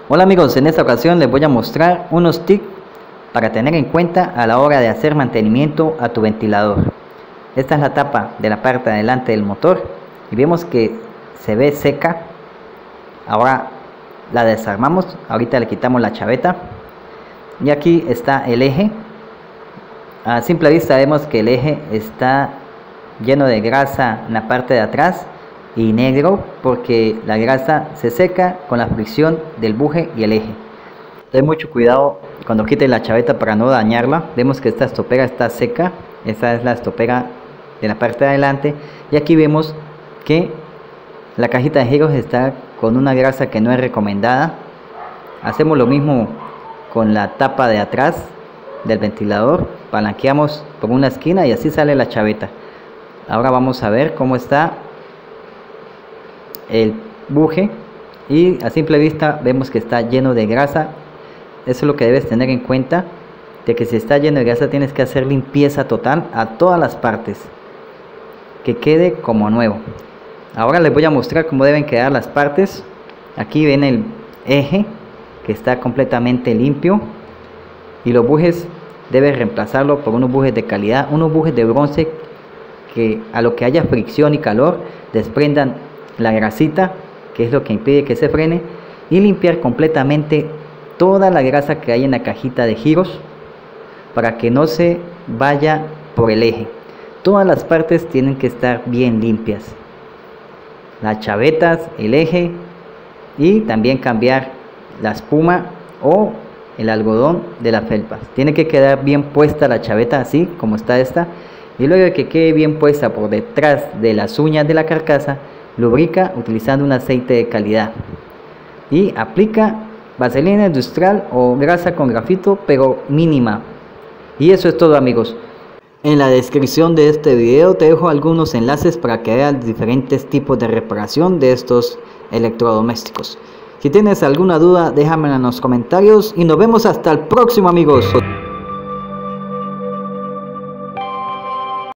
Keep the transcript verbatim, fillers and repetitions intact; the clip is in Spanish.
Hola amigos, en esta ocasión les voy a mostrar unos tips para tener en cuenta a la hora de hacer mantenimiento a tu ventilador. Esta es la tapa de la parte de adelante del motor y vemos que se ve seca. Ahora la desarmamos, ahorita le quitamos la chaveta y aquí está el eje. A simple vista vemos que el eje está lleno de grasa en la parte de atrás y negro porque la grasa se seca con la fricción del buje y el eje. Ten mucho cuidado cuando quites la chaveta para no dañarla. Vemos que esta estopera está seca. Esta es la estopera de la parte de adelante y aquí vemos que la cajita de giros está con una grasa que no es recomendada. Hacemos lo mismo con la tapa de atrás del ventilador, palanqueamos por una esquina y así sale la chaveta. Ahora vamos a ver cómo está el buje y a simple vista vemos que está lleno de grasa. Eso es lo que debes tener en cuenta, de que si está lleno de grasa tienes que hacer limpieza total a todas las partes, que quede como nuevo. Ahora les voy a mostrar cómo deben quedar las partes. Aquí ven el eje que está completamente limpio y los bujes debes reemplazarlo por unos bujes de calidad, unos bujes de bronce que a lo que haya fricción y calor desprendan la grasita, que es lo que impide que se frene, y limpiar completamente toda la grasa que hay en la cajita de giros para que no se vaya por el eje. Todas las partes tienen que estar bien limpias, las chavetas, el eje, y también cambiar la espuma o el algodón de las felpas. Tiene que quedar bien puesta la chaveta así como está esta, y luego de que quede bien puesta por detrás de las uñas de la carcasa, lubrica utilizando un aceite de calidad y aplica vaselina industrial o grasa con grafito, pero mínima. Y eso es todo amigos. En la descripción de este video te dejo algunos enlaces para que veas diferentes tipos de reparación de estos electrodomésticos. Si tienes alguna duda déjamela en los comentarios y nos vemos hasta el próximo amigos.